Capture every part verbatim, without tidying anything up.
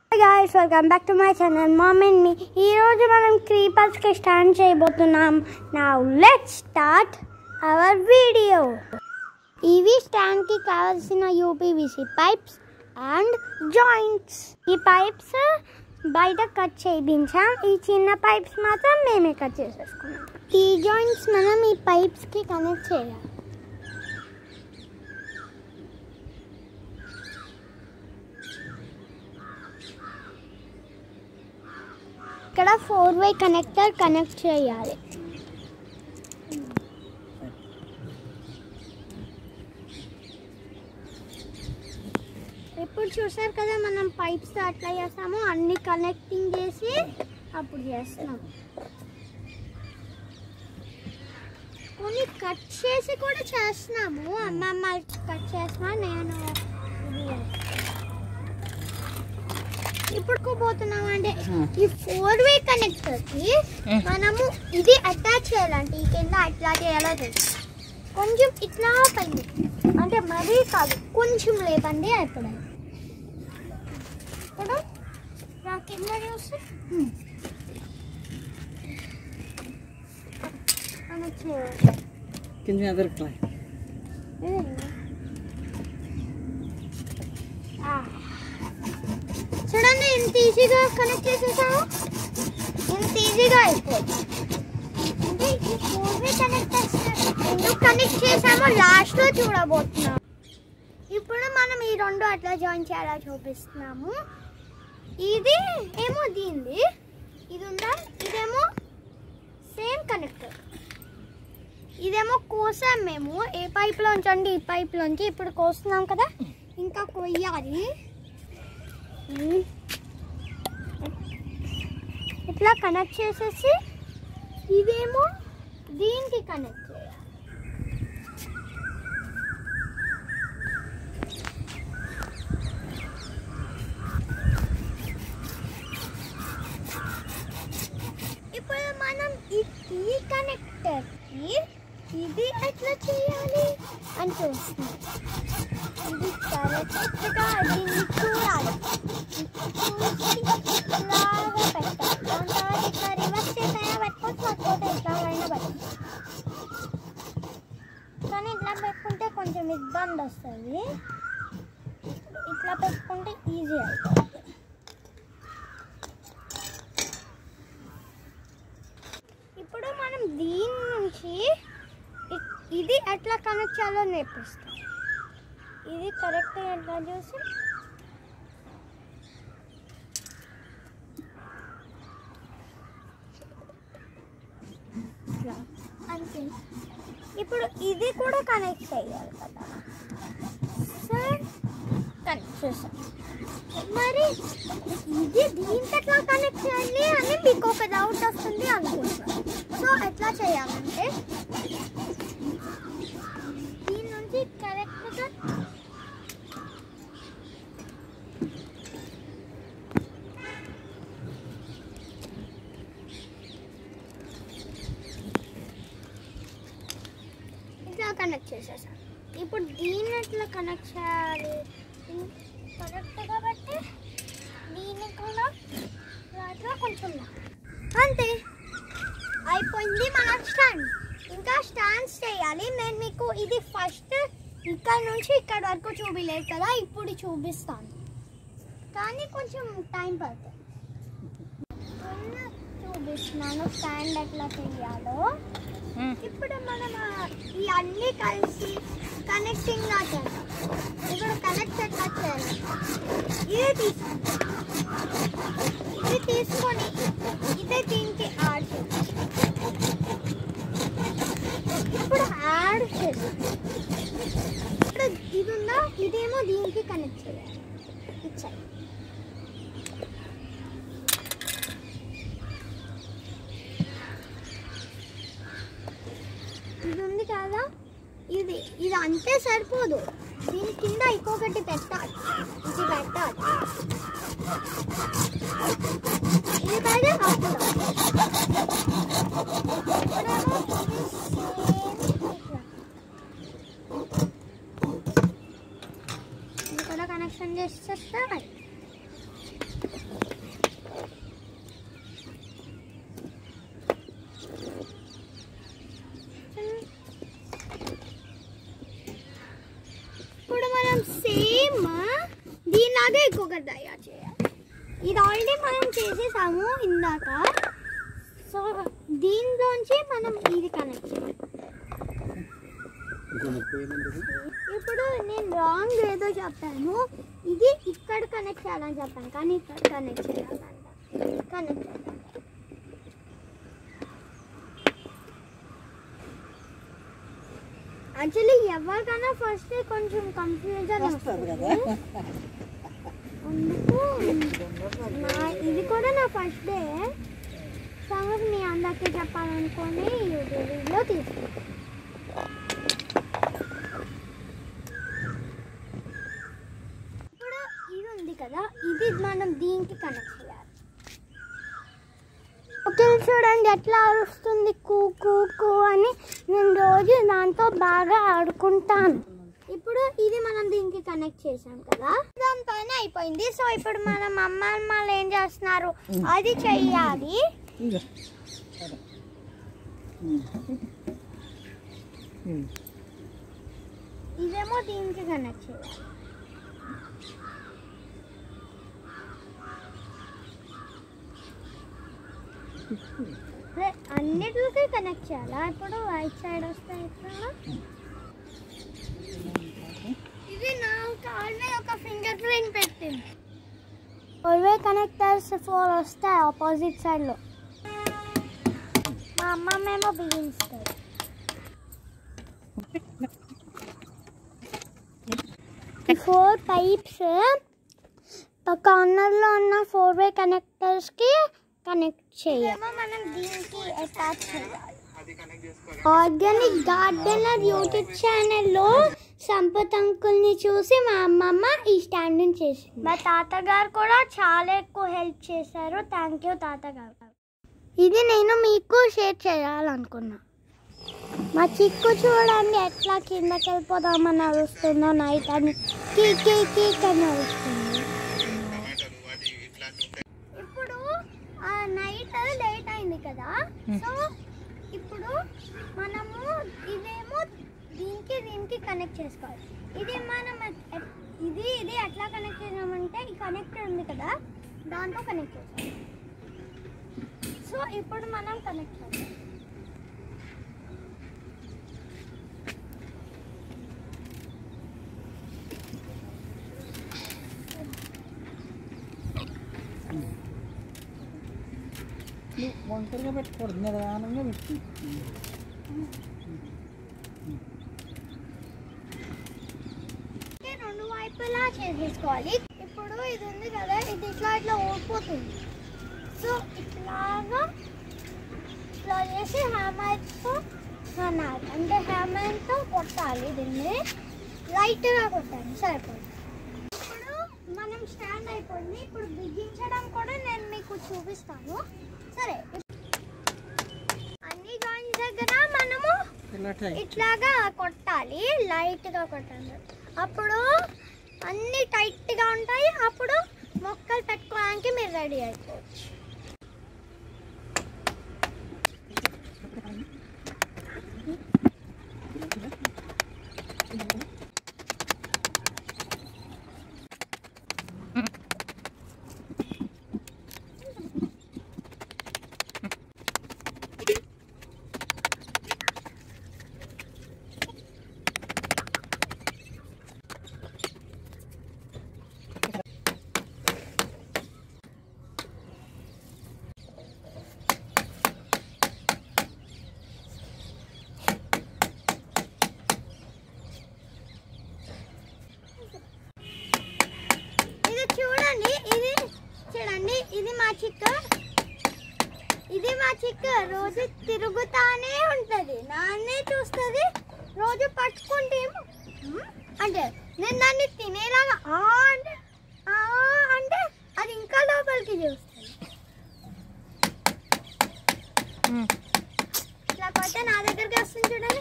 Hi guys, welcome back to my channel Mom and Me. ఈ రోజు మనం creepers కి స్టాండ్ చేయబోతున్నాం. Now let's start our video. ఇవి స్టాండ్ కి కావాల్సిన U P V C pipes and joints. ఈ పైప్స్ బయట కట్ చేయించాం. ఈ చిన్న పైప్స్ మాత్రం మేమే కట్ చేసేసుకున్నాం. ఈ జాయింట్స్ మనం ఈ పైప్స్ కి కనెక్ట్ చేయాలి. ఇక్కడ ఫోర్ వే కనెక్టర్ కనెక్ట్ చేయాలి. ఇప్పుడు చూసారు కదా మనం పైప్స్ అట్లా చేస్తాము, అన్ని కనెక్టింగ్ చేసి అప్పుడు చేస్తున్నాం. కొన్ని కట్ చేసి కూడా చేస్తున్నాము. అమ్మమ్మ కట్ చేస్తున్నా, నేను ఇప్పుడు పోతున్నాం. అంటే ఈ ఫోర్ వే కనెక్టర్ కి మనము ఇది అటాచ్ చేయాలంటే ఈ కింద అట్లా చేయాలో తెలుసు. కొంచెం ఇట్లా పైన అంటే మరీ కాదు, కొంచెం లేపండి. ఇప్పుడు ఇప్పుడు కింద చూస్తే చూడండి ఎంత ఈజీగా కనెక్ట్ చేసేసాము, ఎంత ఈజీగా అయిపోయింది. అంటే ఈ ఫోర్ వే కనెక్టర్స్ ఎందుకు కనెక్ట్ చేసామో లాస్ట్ లో చూడబోతున్నాం. ఇప్పుడు మనం ఈ రెండు అట్లా జాయిన్ చేయాలా చూపిస్తున్నాము. ఇది ఏమో దీనిది, ఇది ఉందా, ఇదేమో సేమ్ కనెక్టర్. ఇదేమో కోసాం మేము ఏ పైప్ లోంచి అండి, ఈ పైప్ లోంచి. ఇప్పుడు కోస్తున్నాం కదా, ఇంకా కొయ్యాలి. ఇట్లా కనెక్ట్ చేసేసి ఇదేమో దీనికి కనెక్ట్ చేయాలి. ఇప్పుడు మనం ఈ కనెక్టర్కి ఇది ఎట్లా చేయాలి అని చూస్తున్నాం. ఇది కరెక్ట్గా దీన్ని చూడాలి, ఇట్లాగా పెట్టాలి. దాని తర్వాత ఇట్లా రివర్స్ చేసైనా పెట్టుకోవచ్చు, లేకపోతే ఇట్లా అయినా పెట్టాలి. కానీ ఇట్లా పెట్టుకుంటే కొంచెం ఇబ్బంది వస్తుంది, ఇట్లా పెట్టుకుంటే ఈజీ అవుతుంది. ఇప్పుడు మనం దీని నుంచి ఇది ఎట్లా కనెక్ట్ చేయాలో నేర్పిస్తాం. ఇది కరెక్ట్ ఎట్లా చూసి అంతే. ఇప్పుడు ఇది కూడా కనెక్ట్ చేయాలి కదా సార్, కనెక్ట్ చేసాం. మరి ఇది దీనికి ఎట్లా కనెక్ట్ చేయాలి అని మీకు ఒక డౌట్ వస్తుంది అనుకుంటున్నాను. సో ఎట్లా చేయాలంటే దీని నుంచి కరెక్ట్గా ఇట్లా కనెక్ట్ చేసేసాను. ఇప్పుడు దీన్ని ఎట్లా కనెక్ట్ చేయాలి కరెక్ట్గా బట్టి దీన్ని కూడా అట్లా కొంచెం అంతే అయిపోయింది మన స్టాండ్. ఇంకా స్టాండ్స్ చేయాలి. నేను మీకు ఇది ఫస్ట్ ఇక్కడ నుంచి ఇక్కడ వరకు చూపిలేదు కదా, ఇప్పుడు చూపిస్తాను. కానీ కొంచెం టైం పడుతుంది. చూపిస్తున్నాను స్టాండ్ ఎట్లా చేయాలో. ఇప్పుడు మనం ఈ అన్నీ కలిసి కనెక్టింగ్ గా చేద్దాం. ఇప్పుడు కనెక్ట్ ఎట్లా చేయాలి, ఇదే తీసుకుంటాం. ఇది తీసుకొని ఇదే దీనికి యాడ్ చేయాలి. ఇప్పుడు యాడ్ చేసి ఇప్పుడు ఇది ఉందా, ఇదేమో దీనికి కనెక్ట్ చేయాలి. ఇచ్చాయి. ఇది ఉంది కదా, ఇది ఇది అంతే సరిపోదు, దీని కింద ఇంకొకటి పెట్టాలి. ఇది పెట్టాలి, ఇది పెడితే అప్పుడు ఇక్కడ కనెక్షన్ చేసేస్తే చేసాము ఇందాక. సో దీనిలోంచి మనం ఇది కనెక్ట్ చేయాలి. ఇప్పుడు నేను రాంగ్ ఏదో చెప్పాను, ఇది ఇక్కడ కనెక్ట్ చేయాలని చెప్పాను కానీ ఇక్కడ కనెక్ట్ చేయాలంట. కనెక్ట్ చేయాలి. యాక్చువల్లీ ఎవరికైనా ఫస్ట్ కొంచెం కన్ఫ్యూజన్ వస్తుంది కదా, అందుకు నా ఇది కూడా నా ఫస్ట్ డే సంగతి మీ అందరికీ చెప్పాలనుకొని యూట్యూబ్ వీడియో తీసుకున్నాను. ఇప్పుడు ఇది ఉంది కదా, ఇది మనం దీనికి కనెక్ట్ చేయాలి. ఓకే చూడండి ఎట్లా అరుస్తుంది కూ కూ కూ అని. నేను రోజు దాంతో బాగా ఆడుకుంటాను. ఇప్పుడు ఇది మనం దీనికి కనెక్ట్ చేసాం కదా, దానిపైన అయిపోయింది. సో ఇప్పుడు మనం అమ్మ అమ్మలు ఏం చేస్తున్నారు అది చెయ్యాలి. ఇదేమో దీనికి కనెక్ట్ చేయాలి. అన్నిటికి కనెక్ట్ చేయాలా? ఇప్పుడు రైట్ సైడ్ వస్తాయి. ఇక్కడ ఇది నా కార్డ్ మీద ఒక ఫింగర్ ప్రింట్ పెట్టింది. ఫోర్వే కనెక్టర్స్ ఫోర్ వస్తాయి ఆపోజిట్ సైడ్ లో. మా అమ్మ ఏమో బిగిస్తుంది. ఫోర్ పైప్స్ కార్నర్ లో ఉన్న ఫోర్ వే కనెక్టర్స్ కి కనెక్ట్ చేయాలి. మనం దీనికి అటాచ్ చేయాలి. ఆర్గానిక్ గార్డెనర్ యూట్యూబ్ ఛానల్లో సంపత్ అంకుల్ని చూసి మా అమ్మమ్మ ఈ స్టాండ్ని చేసింది. మా తాతగారు కూడా చాలా ఎక్కువ హెల్ప్ చేశారు. థ్యాంక్ యూ తాతగారు. ఇది నేను మీకు షేర్ చేయాలనుకున్నా. మా చిక్కు చూడండి ఎట్లా కిందకి వెళ్ళిపోదామని అరుస్తుందో. నైట్ అని కీ కీ కీక్ అని అరుస్తుంది. ఇప్పుడు నైట్ లేట్ అయింది కదా, సో ఇప్పుడు మనము ఇదేమో దీనికి దీనికి కనెక్ట్ చేసుకోవాలి. ఇది మనం ఇది ఇది ఎట్లా కనెక్ట్ చేసామంటే ఈ కనెక్టర్ ఉంది కదా దాంతో కనెక్ట్ చేసాం. సో ఇప్పుడు మనం కనెక్ట్ చేద్దాం. వంకరగా పెట్టుకోవద్దు, నిదానంగా పెట్టి రెండు వైపులా చేసేసుకోవాలి. ఇప్పుడు ఇది ఉంది కదా, ఇది ఇట్లా ఇట్లా ఓడిపోతుంది. సో ఇట్లాగా ఇట్లా చేసి హ్యామర్తో అన్నారు అంటే హ్యామర్తో కొట్టాలి. దీన్ని లైట్గా కొట్టాలి సరిపోతుంది. ఇప్పుడు మనం స్టాండ్ అయిపోయింది. ఇప్పుడు బిగించడం కూడా నేను మీకు చూపిస్తాను. సరే, అన్ని జాయింట్స్ దగ్గర మనము ఇట్లాగా కొట్టాలి, లైట్గా కొట్టాలి. అప్పుడు అన్ని టైట్గా ఉంటాయి. అప్పుడు మొక్కలు పెట్టుకోవడానికి మీరు రెడీ అయిపోవచ్చు. ఇది మా చిక్క ఇది మా చిక్క రోజు తిరుగుతానే ఉంటది, నాన్నే చూస్తుంది. రోజు పట్టుకుంటే అంటే నేను దాన్ని తినేలాగా ఆ అంటే ఆ అంటే అది ఇంకా లోపలికి చూస్తుంది. ఇట్లా కొట్టే నా దగ్గరికి వస్తుంది చూడండి.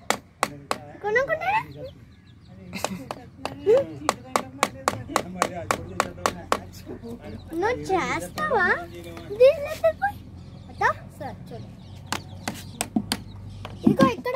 కొనుక్కుంటారా? నువ్వు చేస్తావా? దీని పోయి అట్టా సార్ చూడు, ఇదిగో ఇక్కడ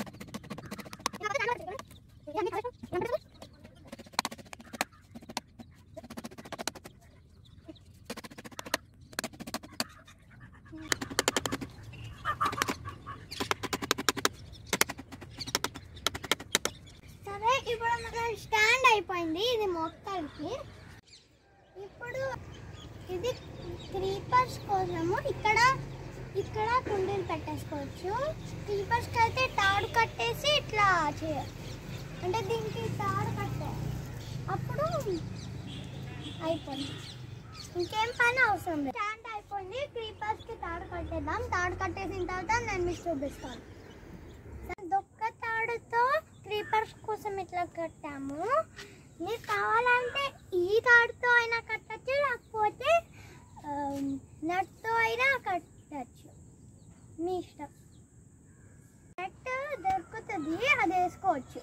సరే. ఇప్పుడు మన స్టాండ్ అయిపోయింది ఇది మొక్కలకి. ఇప్పుడు ఇది క్రీపర్స్ కోసము ఇక్కడ ఇక్కడ కుండీలు పెట్టేసుకోవచ్చు. క్రీపర్స్కి అయితే తాడు కట్టేసి ఇట్లా చేయాలి, అంటే దీనికి తాడు కట్టే అప్పుడు అయిపోయింది, ఇంకేం పని అవసరం లేదు. స్టాండ్ అయిపోయింది, క్రీపర్స్కి తాడు కట్టేద్దాం. తాడు కట్టేసిన తర్వాత నేను మీకు చూపిస్తాను. దొక్క తాడుతో క్రీపర్స్ కోసం ఇట్లా కట్టాము. మీరు కావాలంటే ఈ తాడుతో అయినా కట్టచ్చు, లేకపోతే నట్తో అయినా కట్టచ్చు, మీ ఇష్టం. నట్ దొరుకుతుంది, అది వేసుకోవచ్చు.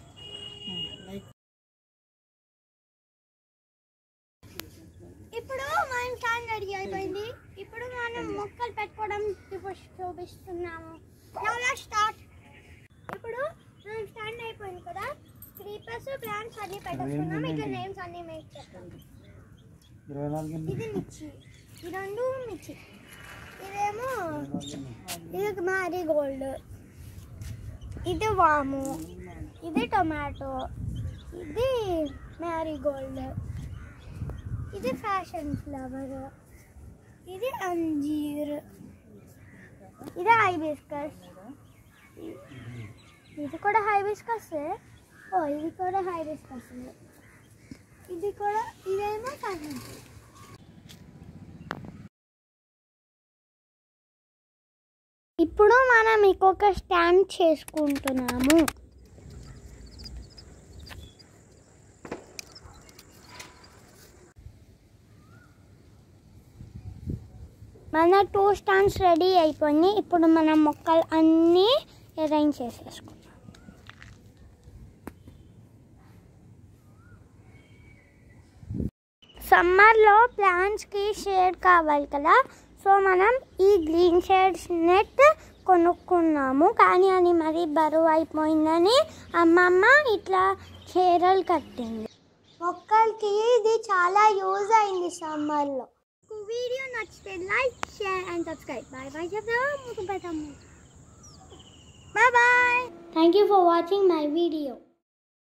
ఇప్పుడు మనం స్టాండ్ రెడీ అయిపోయింది. ఇప్పుడు మనం మొక్కలు పెట్టుకోవడం ఇప్పుడు చూపిస్తున్నాము. స్టార్ట్. ఇప్పుడు మనం స్టాండ్ అయిపోయింది కదా, క్రీపర్స్ ప్లాంట్స్ అన్ని పెట్టేసుకున్నాం. ఇక్కడ నేమ్స్ అన్ని మేక్ చేస్తాం. ఇది మిర్చి, ఈ రెండు మిర్చి, ఇదేమో ఇది మ్యారీగోల్డ్, ఇది వాము, ఇది టొమాటో, ఇది మ్యారీగోల్డ్, ఇది ఫ్యాషన్ ఫ్లవర్, ఇది అంజీర్, ఇది హైబిస్కస్, ఇది కూడా హైబిస్కస్. ఓ ఇది కూడా హైబిస్కస్, ఇది కూడా, ఇదేమో ఫ్యాషన్. ఇప్పుడు మనం ఇంకొక స్టాండ్ చేసుకుంటున్నాము. మన టూ స్టాండ్స్ రెడీ అయిపోయి ఇప్పుడు మనం మొక్కలు అన్నీ అరేంజ్ చేసేసుకున్నాం. సమ్మర్లో ప్లాంట్స్కి షేడ్ కావాలి కదా, సో మనం ఈ గ్రీన్ షేడ్స్ నెట్ కొనుక్కున్నాము. కానీ అది మరీ బరువు అయిపోయిందని అమ్మమ్మ ఇట్లా చీరలు కట్టింది. మొక్కలకి ఇది చాలా యూజ్ అయింది సమ్మర్లో. వీడియో నచ్చితే like, share and subscribe. Bye bye చెప్తాము. Bye bye. Thank you for watching my video.